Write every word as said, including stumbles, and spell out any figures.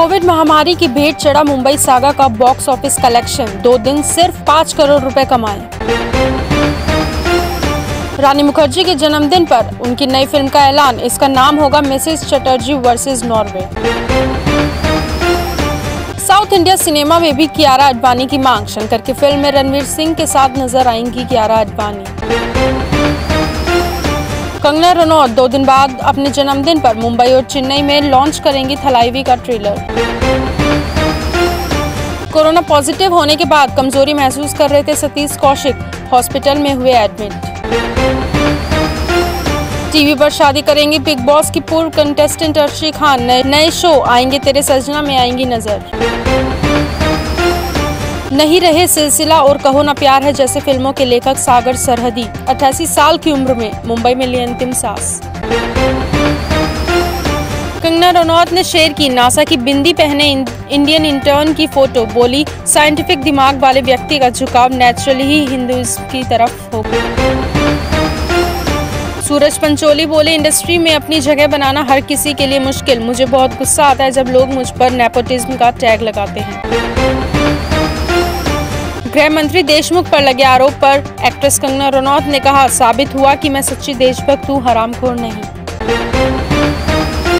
Covid महामारी की भेंट चढ़ा मुंबई सागा का बॉक्स ऑफिस कलेक्शन, दो दिन सिर्फ पाँच करोड़ रुपए कमाए। रानी मुखर्जी के जन्मदिन पर उनकी नई फिल्म का ऐलान, इसका नाम होगा Mrs Chatterjee versus Norway. South India cinema में भी कियारा आडवाणी की मांग, शंकर की फिल्म में रणवीर सिंह के साथ नजर आएंगी कियारा आडवाणी। कंगना रनौत दो दिन बाद अपने जन्मदिन पर मुंबई और चेन्नई में लॉन्च करेंगी थलाइवी का ट्रेलर। कोरोना पॉजिटिव होने के बाद कमजोरी महसूस कर रहे थे सतीश कौशिक, हॉस्पिटल में हुए एडमिट। टीवी पर शादी करेंगी बिग बॉस की पूर्व कंटेस्टेंट अर्शी खान, नए शो आएंगे तेरे सजना में आएंगी नजर। नहीं रहे सिलसिला और कहो ना प्यार है जैसे फिल्मों के लेखक सागर सरहदी अट्ठासी साल की उम्र में मुंबई में लिए अंतिम सांस। कंगना रनौत ने शेयर की नासा की बिंदी पहने इंडियन इंटर्न की फोटो, बोली साइंटिफिक दिमाग वाले व्यक्ति का झुकाव नेचुरली ही हिंदुइज्म की तरफ होगा। सूरज पंचोली बोले इंडस्ट्री में अपनी जगह बनाना हर किसी के लिए मुश्किल, मुझे बहुत गुस्सा आता है जब लोग मुझ पर नेपोटिज्म का टैग लगाते हैं। गृह मंत्री देशमुख पर लगे आरोप पर एक्ट्रेस कंगना रनौत ने कहा, साबित हुआ कि मैं सच्ची देशभक्त हूँ, हरामखोर नहीं।